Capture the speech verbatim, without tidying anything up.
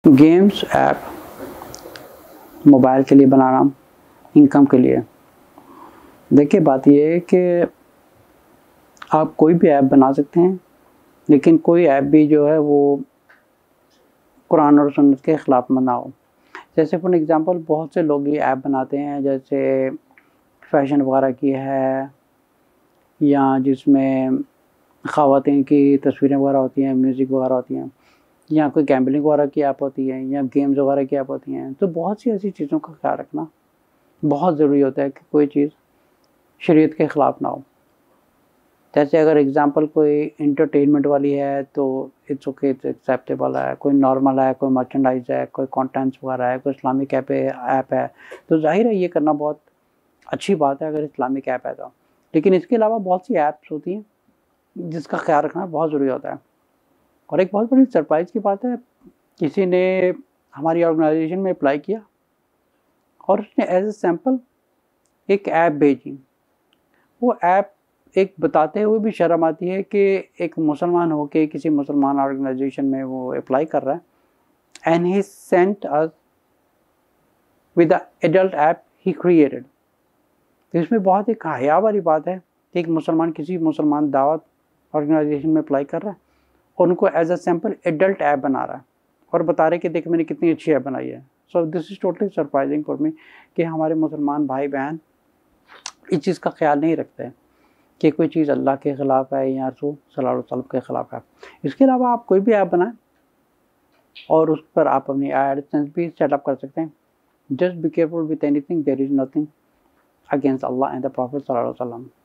Games app mobile के लिए बनाना, income के लिए। देखिए बात ये है कि आप कोई भी ऐप बना सकते हैं, लेकिन कोई ऐप भी जो है वो कुरान और सुन्नत के ख़िलाफ़ ना हो। जैसे फॉर एग्ज़ाम्पल बहुत से लोग ये ऐप बनाते हैं, जैसे फ़ैशन वगैरह की है, या जिसमें ख़वातीन की तस्वीरें वगैरह होती हैं, म्यूज़िक वगैरह होती हैं, या कोई गैम्बलिंग वगैरह की ऐप होती है, या गेम्स वगैरह की ऐप होती हैं। तो बहुत सी ऐसी चीज़ों का ख्याल रखना बहुत ज़रूरी होता है कि कोई चीज़ शरीयत के ख़िलाफ़ ना हो। जैसे अगर एग्ज़ाम्पल कोई एंटरटेनमेंट वाली है तो इट्स ओके, इट्स एक्सेप्टेबल है। कोई नॉर्मल है, कोई मर्चेंडाइज़ है, कोई कंटेंट्स वगैरह है, कोई इस्लामिक ऐप है ऐप है तो ज़ाहिर है ये करना बहुत अच्छी बात है अगर इस्लामिक ऐप है तो। लेकिन इसके अलावा बहुत सी ऐप्स होती हैं जिसका ख्याल रखना बहुत ज़रूरी होता है। और एक बहुत बड़ी सरप्राइज़ की बात है, किसी ने हमारी ऑर्गेनाइजेशन में अप्लाई किया और उसने एज ए सैम्पल एक ऐप भेजी। वो ऐप एक बताते हुए भी शर्म आती है कि एक मुसलमान होके किसी मुसलमान ऑर्गेनाइजेशन में वो अप्लाई कर रहा है। And he sent us with the adult app he created. तो इसमें बहुत एक हया वाली बात है कि एक मुसलमान किसी मुसलमान दावत ऑर्गेनाइजेशन में अप्लाई कर रहा है और उनको as a sample adult app बना रहा है और बता रहे कि देख मैंने कितनी अच्छी ऐप बनाई है। So this is totally surprising for me कि हमारे मुसलमान भाई बहन इस चीज़ का ख्याल नहीं रखते हैं कि कोई चीज़ अल्लाह के ख़िलाफ़ है या रसूल सल्लल्लाहु अलैहि वसल्लम के ख़िलाफ़ है। इसके अलावा आप कोई भी ऐप बनाएं और उस पर आप अपनी एडसेंस भी सेटअप कर सकते हैं। Just be careful with anything, there is nothing against Allah and the prophet सल्लल्लाहु अलैहि वसल्लम।